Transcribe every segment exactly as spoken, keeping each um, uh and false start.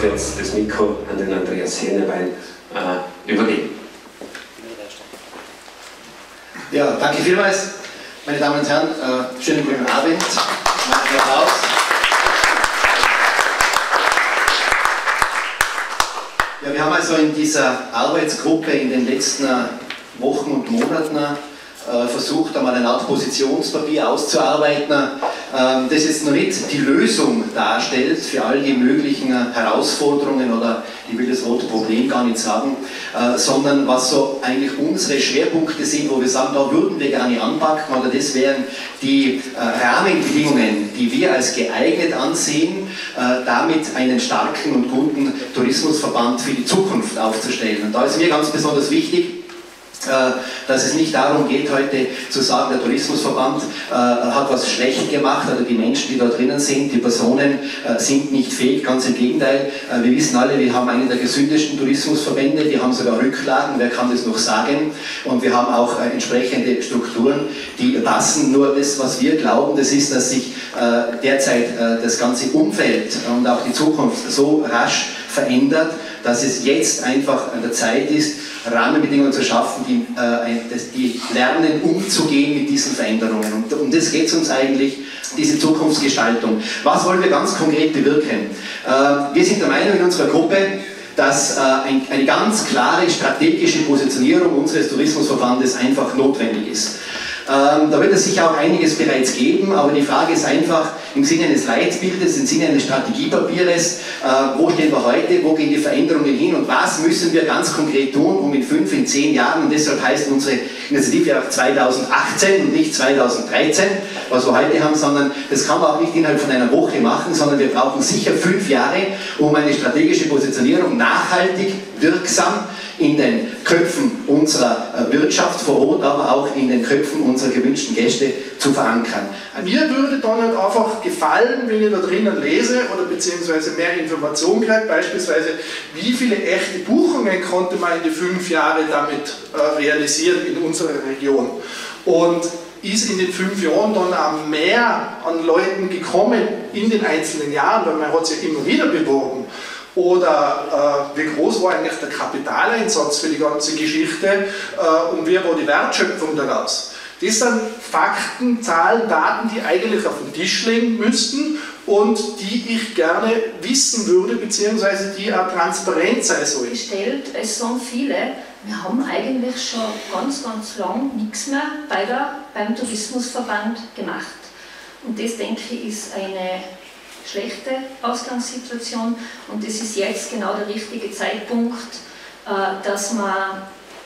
jetzt das Mikro an den Andreas Hennewein äh, übergeben. Ja, danke vielmals. Meine Damen und Herren, äh, schönen guten Abend. Mein Applaus. Ja, wir haben also in dieser Arbeitsgruppe in den letzten Wochen und Monaten äh, versucht, einmal eine Art Positionspapier auszuarbeiten, äh, das jetzt noch nicht die Lösung darstellt für all die möglichen Herausforderungen oder ich will das Wort Problem gar nicht sagen, äh, sondern was so eigentlich unsere Schwerpunkte sind, wo wir sagen, da würden wir gerne anpacken, oder das wären die äh, Rahmenbedingungen, die wir als geeignet ansehen, äh, damit einen starken und guten Tourismusverband für die Zukunft aufzustellen. Und da ist mir ganz besonders wichtig, dass es nicht darum geht, heute zu sagen, der Tourismusverband äh, hat was schlecht gemacht oder die Menschen, die da drinnen sind, die Personen äh, sind nicht fähig, ganz im Gegenteil. Äh, wir wissen alle, wir haben einen der gesündesten Tourismusverbände, die haben sogar Rücklagen, wer kann das noch sagen? Und wir haben auch äh, entsprechende Strukturen, die passen. Nur das, was wir glauben, das ist, dass sich äh, derzeit äh, das ganze Umfeld und auch die Zukunft so rasch verändert, dass es jetzt einfach an der Zeit ist, Rahmenbedingungen zu schaffen, die, äh, die lernen, umzugehen mit diesen Veränderungen. Und um das geht es uns eigentlich, diese Zukunftsgestaltung. Was wollen wir ganz konkret bewirken? Äh, wir sind der Meinung in unserer Gruppe, dass äh, ein, eine ganz klare strategische Positionierung unseres Tourismusverbandes einfach notwendig ist. Ähm, da wird es sicher auch einiges bereits geben, aber die Frage ist einfach im Sinne eines Leitbildes, im Sinne eines Strategiepapieres, äh, wo stehen wir heute, wo gehen die Veränderungen hin und was müssen wir ganz konkret tun, um in fünf, in zehn Jahren, und deshalb heißt unsere Initiative auch zweitausendachtzehn und nicht zweitausenddreizehn, was wir heute haben, sondern das kann man auch nicht innerhalb von einer Woche machen, sondern wir brauchen sicher fünf Jahre, um eine strategische Positionierung nachhaltig, wirksam in den Köpfen unserer Wirtschaft vor Ort, aber auch in den Köpfen unserer gewünschten Gäste zu verankern. Mir würde dann halt einfach gefallen, wenn ich da drinnen lese oder beziehungsweise mehr Informationen kriege, beispielsweise wie viele echte Buchungen konnte man in die fünf Jahre damit äh, realisieren in unserer Region. Und ist in den fünf Jahren dann auch mehr an Leuten gekommen in den einzelnen Jahren, weil man hat sich ja immer wieder beworben. Oder äh, wie groß war eigentlich der Kapitaleinsatz für die ganze Geschichte äh, und wie war die Wertschöpfung daraus? Das sind Fakten, Zahlen, Daten, die eigentlich auf den Tisch liegen müssten und die ich gerne wissen würde, beziehungsweise die auch transparent sein sollen. Gestellt, es sind viele, wir haben eigentlich schon ganz, ganz lang nichts mehr bei der, beim Tourismusverband gemacht. Und das, denke ich, ist eine schlechte Ausgangssituation und es ist jetzt genau der richtige Zeitpunkt, dass man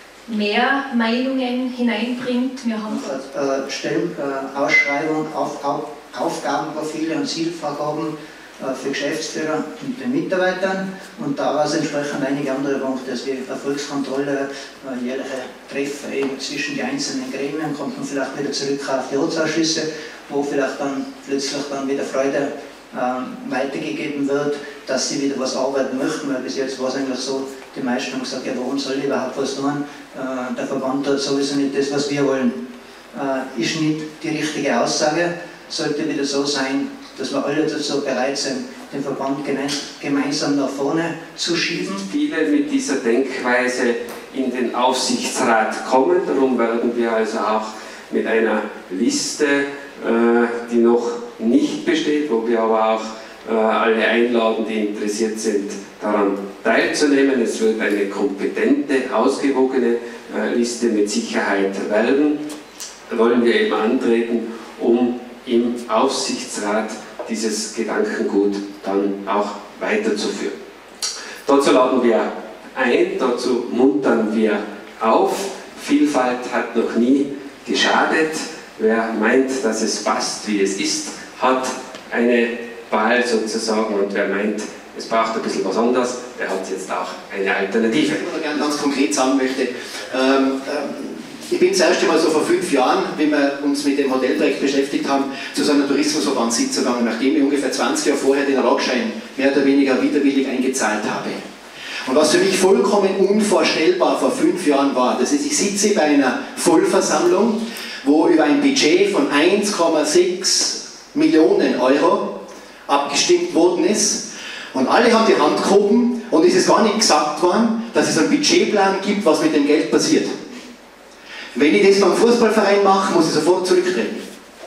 mehr Meinungen hineinbringt. Wir haben äh, Stellen, äh, Ausschreibung, auf, auf, Aufgabenprofile und Zielvorgaben äh, für Geschäftsführer und den Mitarbeitern und daraus entsprechend einige andere Punkte, also wie Erfolgskontrolle, äh, jährliche Treffen eben zwischen den einzelnen Gremien, kommt man vielleicht wieder zurück auf die Ortsausschüsse, wo vielleicht dann plötzlich dann wieder Freude äh, weitergegeben wird, dass sie wieder was arbeiten möchten, weil bis jetzt war es eigentlich so, die meisten haben gesagt, ja, warum soll ich überhaupt was tun? Äh, der Verband hat sowieso nicht das, was wir wollen. Äh, ist nicht die richtige Aussage, sollte wieder so sein, dass wir alle dazu bereit sind, den Verband gemeinsam nach vorne zu schieben. Viele mit dieser Denkweise in den Aufsichtsrat kommen, darum werden wir also auch mit einer Liste, äh, die noch nicht besteht, wo wir aber auch äh, alle einladen, die interessiert sind, daran teilzunehmen. Es wird eine kompetente, ausgewogene äh, Liste mit Sicherheit werden. Da wollen wir eben antreten, um im Aufsichtsrat dieses Gedankengut dann auch weiterzuführen. Dazu laden wir ein, dazu muntern wir auf. Vielfalt hat noch nie geschadet. Wer meint, dass es passt, wie es ist, hat eine Wahl sozusagen, und wer meint, es braucht ein bisschen was anderes, der hat jetzt auch eine Alternative. Was ich gerne ganz konkret sagen möchte, ähm, ähm, ich bin das erste Mal so vor fünf Jahren, wenn wir uns mit dem Hotelprojekt beschäftigt haben, zu so einer Tourismusverbandssitzung gegangen, nachdem ich ungefähr zwanzig Jahre vorher den Rockschein mehr oder weniger widerwillig eingezahlt habe. Und was für mich vollkommen unvorstellbar vor fünf Jahren war, das ist, ich sitze bei einer Vollversammlung, wo über ein Budget von eins Komma sechs Millionen Euro abgestimmt worden ist. Und alle haben die Hand gehoben und es ist gar nicht gesagt worden, dass es einen Budgetplan gibt, was mit dem Geld passiert. Wenn ich das beim Fußballverein mache, muss ich sofort zurücktreten.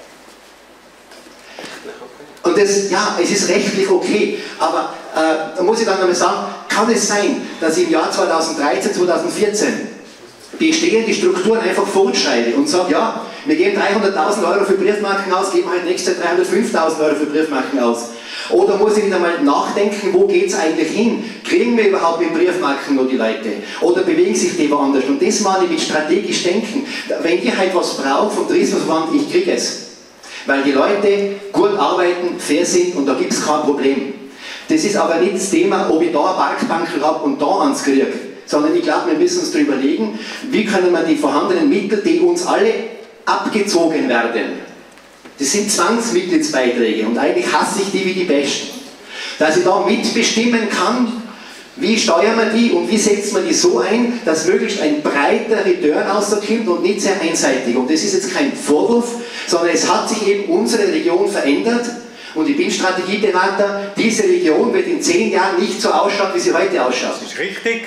Und das, ja, es ist rechtlich okay, aber äh, da muss ich dann einmal sagen, kann es sein, dass ich im Jahr zweitausenddreizehn, zweitausendvierzehn bestehende Strukturen einfach fortschreite und sage, ja, wir geben dreihunderttausend Euro für Briefmarken aus, geben halt nächstes Jahr dreihundertfünftausend Euro für Briefmarken aus. Oder muss ich wieder mal nachdenken, wo geht es eigentlich hin? Kriegen wir überhaupt mit Briefmarken noch die Leute? Oder bewegen sich die woanders? Und das meine ich mit strategisch denken. Wenn ihr halt was braucht vom Tourismusverband, ich kriege es. Weil die Leute gut arbeiten, fair sind und da gibt es kein Problem. Das ist aber nicht das Thema, ob ich da eine Parkbank habe und da eins kriege. Sondern ich glaube, wir müssen uns darüber überlegen, wie können wir die vorhandenen Mittel, die uns alle abgezogen werden, das sind Zwangsmitgliedsbeiträge und eigentlich hasse ich die wie die Besten, dass ich da mitbestimmen kann, wie steuern wir die und wie setzt man die so ein, dass möglichst ein breiter Return rauskommt und nicht sehr einseitig. Und das ist jetzt kein Vorwurf, sondern es hat sich eben unsere Region verändert und ich bin Strategieberater, diese Region wird in zehn Jahren nicht so ausschauen, wie sie heute ausschaut. Das ist richtig.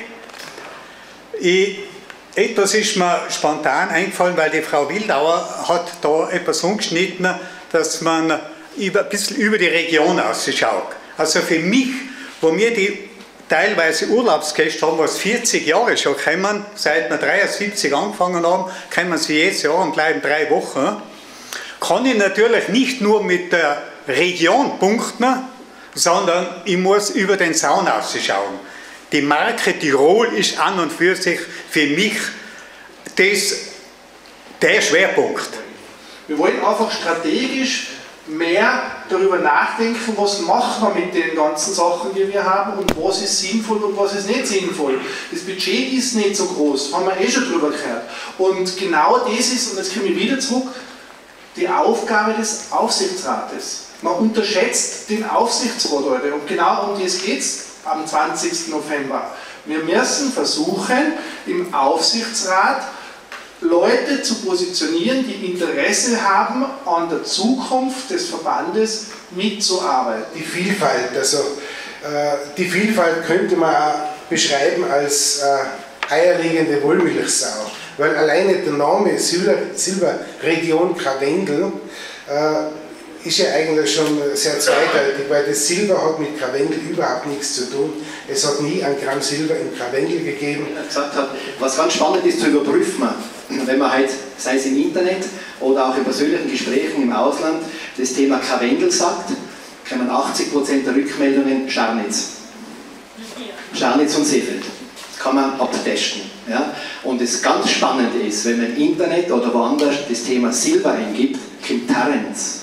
Ich, etwas ist mir spontan eingefallen, weil die Frau Wildauer hat da etwas umgeschnitten, dass man über, ein bisschen über die Region ausschaut. Also für mich, wo wir die teilweise Urlaubsgäste haben, was vierzig Jahre schon kommen, seit wir dreiundsiebzig angefangen haben, kommen sie jedes Jahr und bleiben drei Wochen, kann ich natürlich nicht nur mit der Region punkten, sondern ich muss über den Zaun ausschauen. Die Marke Tirol ist an und für sich für mich das, der Schwerpunkt. Wir wollen einfach strategisch mehr darüber nachdenken, was machen wir mit den ganzen Sachen, die wir haben und was ist sinnvoll und was ist nicht sinnvoll. Das Budget ist nicht so groß, haben wir eh schon drüber gehört. Und genau das ist, und jetzt komme ich wieder zurück, die Aufgabe des Aufsichtsrates. Man unterschätzt den Aufsichtsrat heute und genau um das geht es am zwanzigsten November. Wir müssen versuchen, im Aufsichtsrat Leute zu positionieren, die Interesse haben, an der Zukunft des Verbandes mitzuarbeiten. Die Vielfalt, also äh, die Vielfalt könnte man auch beschreiben als äh, eierlegende Wollmilchsau, weil alleine der Name Silberregion Karwendel äh, ist ja eigentlich schon sehr zweideutig, weil das Silber hat mit Karwendel überhaupt nichts zu tun. Es hat nie ein Gramm Silber in Karwendel gegeben. Er gesagt hat, was ganz spannend ist zu überprüfen, wenn man halt, sei es im Internet oder auch in persönlichen Gesprächen im Ausland, das Thema Karwendel sagt, kommen achtzig Prozent der Rückmeldungen Scharnitz. Scharnitz und Seefeld. Das kann man abtesten. Ja? Und das ganz Spannende ist, wenn man im Internet oder woanders das Thema Silber eingibt, kommt Tarrenz.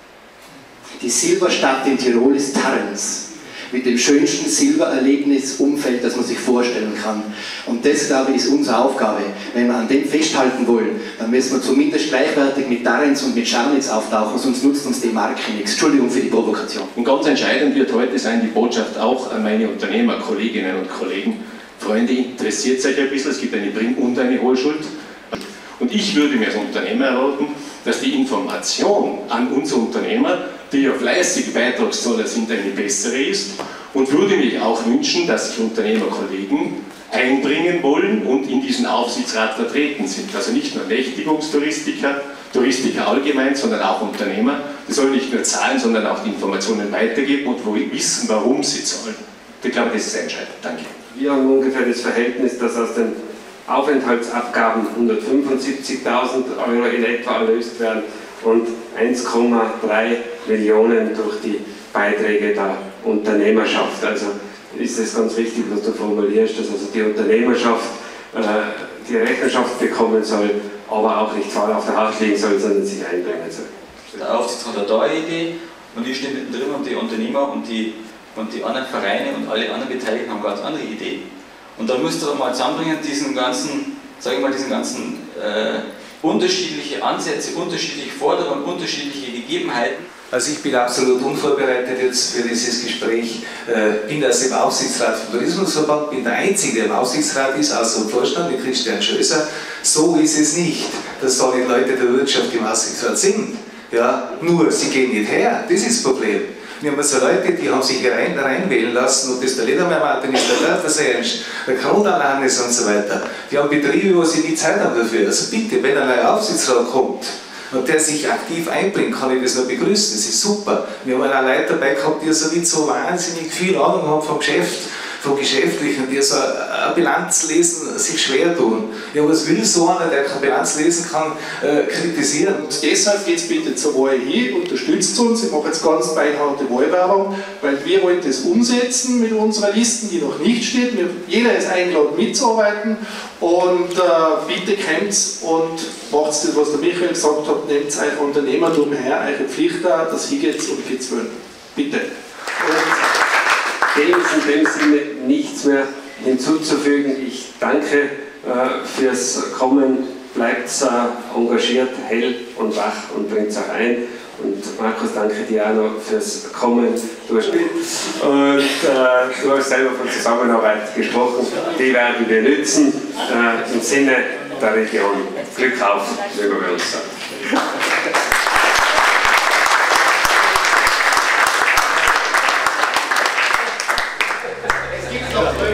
Die Silberstadt in Tirol ist Tarrenz, mit dem schönsten Silbererlebnisumfeld, das man sich vorstellen kann. Und das, glaube ich, ist unsere Aufgabe. Wenn wir an dem festhalten wollen, dann müssen wir zumindest gleichwertig mit Tarrenz und mit Scharnitz auftauchen, sonst nutzt uns die Marke nichts. Entschuldigung für die Provokation. Und ganz entscheidend wird heute sein, die Botschaft auch an meine Unternehmer, Kolleginnen und Kollegen. Freunde, interessiert euch ein bisschen, es gibt eine Bring- und eine Hohlschuld. Und ich würde mir als Unternehmer erwarten, dass die Information an unsere Unternehmer, die ja fleißige Beitragszahler sind, eine bessere ist und würde mich auch wünschen, dass sich Unternehmerkollegen einbringen wollen und in diesen Aufsichtsrat vertreten sind. Also nicht nur Nächtigungstouristiker, Touristiker allgemein, sondern auch Unternehmer. Die sollen nicht nur zahlen, sondern auch die Informationen weitergeben und wo wissen, warum sie zahlen. Ich glaube, das ist entscheidend. Danke. Wir haben ungefähr das Verhältnis, dass aus den Aufenthaltsabgaben hundertfünfundsiebzigtausend Euro in etwa erlöst werden und eins Komma drei Millionen durch die Beiträge der Unternehmerschaft. Also ist es ganz wichtig, was du formulierst, dass also die Unternehmerschaft äh, die Rechenschaft bekommen soll, aber auch nicht faul auf der Haut liegen soll, sondern sich einbringen soll. Der Aufsichtsrat hat da eine Idee und ich stehe mittendrin und die Unternehmer und die, und die anderen Vereine und alle anderen Beteiligten haben ganz andere Ideen. Und da müsst ihr mal zusammenbringen, diesen ganzen, sage ich mal, diesen ganzen äh, unterschiedliche Ansätze, unterschiedliche Forderungen, unterschiedliche Gegebenheiten. Also ich bin absolut unvorbereitet jetzt für dieses Gespräch. Äh, bin also im Aufsichtsrat vom Tourismusverband, bin der Einzige, der im Aufsichtsrat ist, außer dem Vorstand, mit Christian Schößer. So ist es nicht, dass da nicht Leute der Wirtschaft im Aufsichtsrat sind. Ja, nur, sie gehen nicht her, das ist das Problem. Wir haben so Leute, die haben sich hier rein, reinwählen lassen, ob das der Ledermeyer-Martin ist, der Dörferseher ist, der Krondalan ist und so weiter. Die haben Betriebe, wo sie nie Zeit haben dafür. Also bitte, wenn ein neuer Aufsichtsrat kommt, und der sich aktiv einbringt, kann ich das nur begrüßen. Das ist super. Wir haben einen Leute dabei gehabt, die so nicht so wahnsinnig viel Ahnung haben vom Geschäft, vom Geschäftlichen, die so eine Bilanz lesen, sich schwer tun. Ja, was will so einer, der keine Bilanz lesen kann, äh, kritisieren? Und deshalb geht es bitte zur Wahl hin, unterstützt uns. Ich mache jetzt ganz beinharte Wahlwerbung, weil wir wollen das umsetzen mit unserer Liste, die noch nicht steht. Wir, jeder ist eingeladen mitzuarbeiten und äh, bitte kommt und macht das, was der Michael gesagt hat, nehmt euch Unternehmertum her, eure Pflicht da, dass hier geht's und geht's wollen. Bitte. Dem ist in dem Sinne nichts mehr hinzuzufügen. Ich danke äh, fürs Kommen, bleibt äh, engagiert, hell und wach und bringt es auch ein. Und Markus, danke dir auch noch fürs Kommen. Du hast, und, äh, du hast selber von Zusammenarbeit gesprochen, die werden wir nützen äh, im Sinne der Region. Glück auf, mögen wir uns sagen. Noch